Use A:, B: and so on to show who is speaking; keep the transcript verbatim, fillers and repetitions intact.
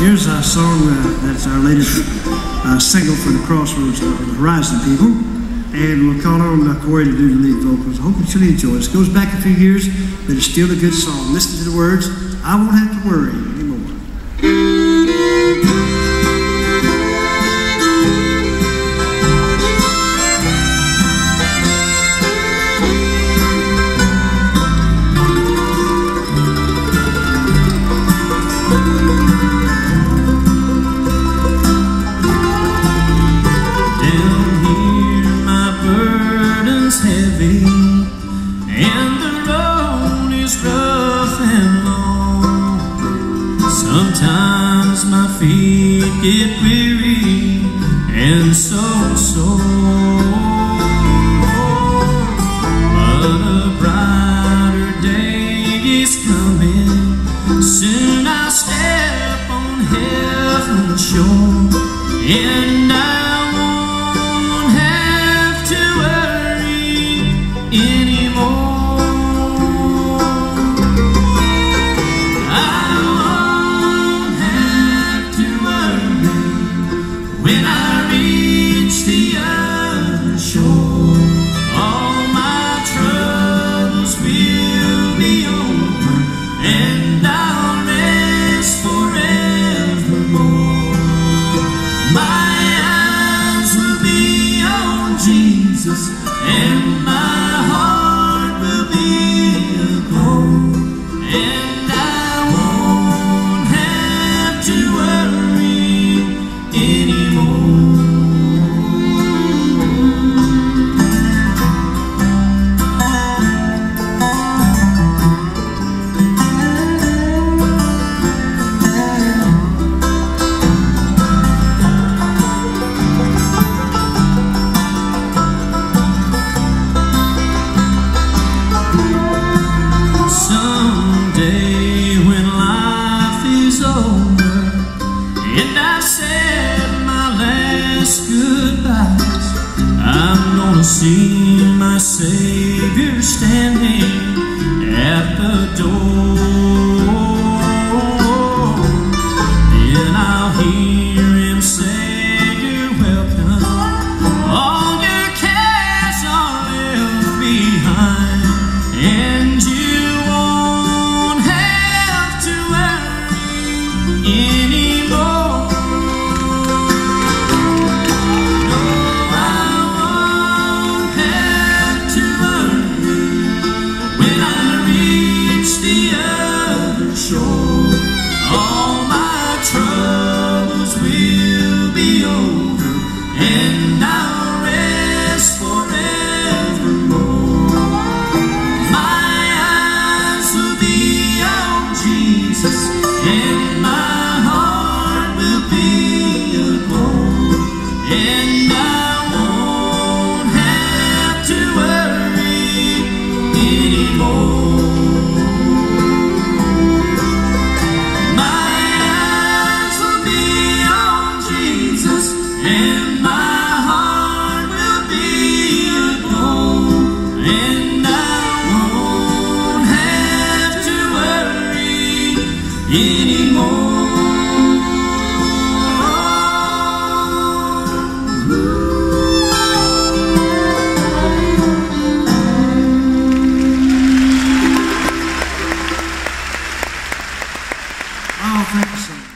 A: Here's a song uh, that's our latest uh, single for the Crossroads of the Horizon people. And we'll call on uh, Corey to do the lead vocals. I hope you truly enjoy it. It goes back a few years, but it's still a good song. Listen to the words. I won't have to worry anymore.
B: Heavy, and the road is rough and long. Sometimes my feet get weary and so sore, but a brighter day is coming. Soon I'll step on heaven's shore, and I anymore. I won't have to worry when I reach the other shore. All my troubles will be over, and I'll rest forevermore. My eyes will be on Jesus, and my and I've said my last goodbyes, I'm gonna see my Savior standing at the door. Then I'll hear Him say, "You're welcome, all your cares are left behind, and you won't have to worry anymore." All my troubles will be over, and I'll rest forevermore. My eyes will be on Jesus, and my heart will be aglow, and I won't have to worry anymore. And my heart will be aglow, and I won't have to worry anymore.
A: Oh, thank you so much.